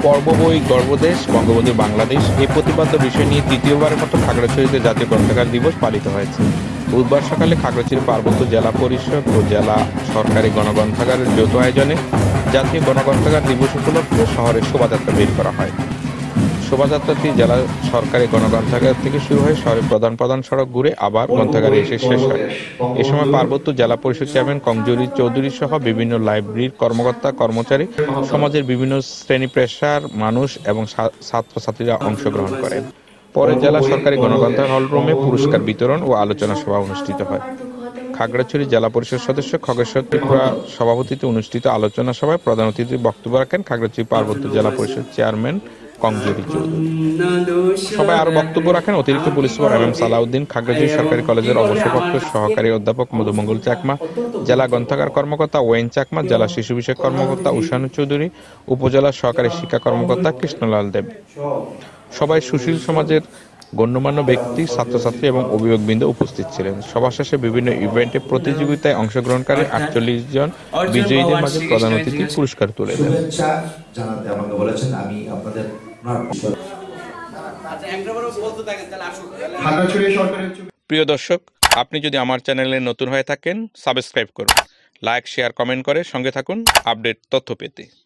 পর্ব বই গর্বদেশ বঙ্গবন্ধুর বাংলাদেশ এই প্রতিপাদ্য বিষয় নিয়ে তৃতীয়বারের মতো খাগড়াছড়িতে জাতীয় গ্রন্থাগার দিবস পালিত হয়েছে। বুধবার সকালে খাগড়াছড়ি পার্বত্য জেলা পরিষদ ও জেলা সরকারি গণগ্রন্থাগারের যৌথ আয়োজনে জাতীয় গণগ্রন্থাগার দিবস উপলক্ষে শহরে শোভাযাত্রা বের করা হয়। শোভাযাত্রাটি জেলা সরকারি গণগ্রন্থাগার থেকে শুরু হয়ে শহরের প্রধান প্রধান সড়ক ঘুরে আবার গ্রন্থাগারে এসে শেষ হয়। এ সময় পার্বত্য জেলা পরিষদ চেয়ারম্যান কমজোরি চৌধুরী সহ বিভিন্ন লাইব্রেরির কর্মকর্তা কর্মচারী, সমাজের বিভিন্ন শ্রেণী পেশার মানুষ এবং ছাত্রছাত্রীরা অংশগ্রহণ করেন। পরে জেলা সরকারি গণগ্রন্থাগার হলরুমে পুরস্কার বিতরণ ও আলোচনা সভা অনুষ্ঠিত হয়। খাগড়াছড়ি জেলা পরিষদ সদস্য খগেশ্বর ত্রিপুরা সভাপতিত্বে অনুষ্ঠিত আলোচনা সভায় প্রধান অতিথির বক্তব্য রাখেন খাগড়াছড়ি পার্বত্য জেলা পরিষদ চেয়ারম্যান কমজোরি চৌধুরী। সবাই আরো বক্তব্য রাখেন অতিরিক্ত police super M Salauddin, Khagrachari সরকারি কলেজের অবসরপ্রাপ্ত সহকারী অধ্যাপক মধুমঙ্গল চাকমা, জেলা গ্রন্থাগার কর্মকর্তা ওয়েন চাকমা, জেলা শিশু বিষয়ক কর্মকর্তা উষানু চৌধুরী, উপজেলা সহকারী শিক্ষা কর্মকর্তা কৃষ্ণলাল দেব। সবাই সুশীল সমাজের গণ্যমান্য ব্যক্তি, ছাত্রছাত্রী এবং অভিভাবকবৃন্দ উপস্থিত ছিলেন। সভা শেষে বিভিন্ন ইভেন্টে প্রতিযোগিতায় অংশগ্রহণকারী 48 জন বিজয়ীদের মাঝে প্রধান অতিথি পুরস্কার তুলে দেন। প্রিয় দর্শক, আপনি যদি আমার চ্যানেলে নতুন হয়ে থাকেন সাবস্ক্রাইব করুন, লাইক শেয়ার কমেন্ট করে সঙ্গে থাকুন আপডেট তথ্য পেতে।